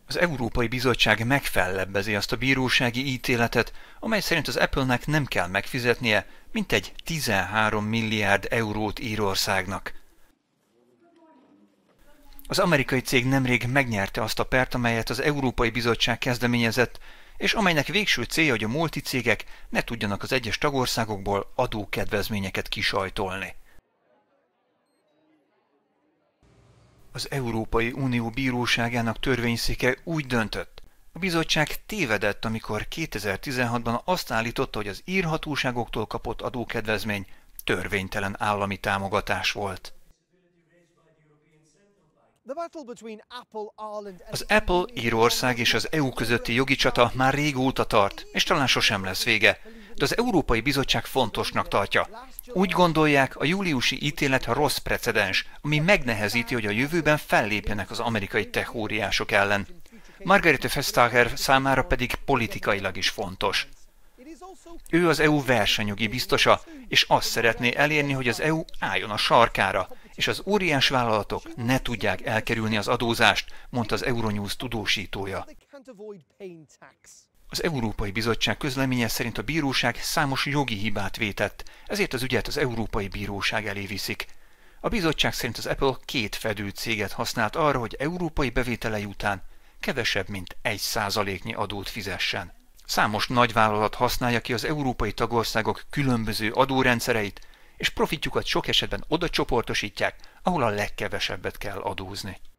Az Európai Bizottság megfellebbezi azt a bírósági ítéletet, amely szerint az Apple-nek nem kell megfizetnie mintegy 13 milliárd eurót Írországnak. Az amerikai cég nemrég megnyerte azt a pert, amelyet az Európai Bizottság kezdeményezett, és amelynek végső célja, hogy a multicégek ne tudjanak az egyes tagországokból adókedvezményeket kisajtolni. Az Európai Unió bíróságának törvényszéke úgy döntött. A bizottság tévedett, amikor 2016-ban azt állította, hogy az ír hatóságoktól kapott adókedvezmény törvénytelen állami támogatás volt. Az Apple, Írország és az EU közötti jogi csata már régóta tart, és talán sosem lesz vége, de az Európai Bizottság fontosnak tartja. Úgy gondolják, a júliusi ítélet rossz precedens, ami megnehezíti, hogy a jövőben fellépjenek az amerikai tech-óriások ellen. Margrethe Vestager számára pedig politikailag is fontos. Ő az EU versenyjogi biztosa, és azt szeretné elérni, hogy az EU álljon a sarkára, és az óriás vállalatok ne tudják elkerülni az adózást, mondta az Euronews tudósítója. Az Európai Bizottság közleménye szerint a bíróság számos jogi hibát vétett, ezért az ügyet az Európai Bíróság elé viszik. A bizottság szerint az Apple két fedő céget használt arra, hogy európai bevételei után kevesebb mint 1%-nyi adót fizessen. Számos nagyvállalat használja ki az európai tagországok különböző adórendszereit, és profitjukat sok esetben oda csoportosítják, ahol a legkevesebbet kell adózni.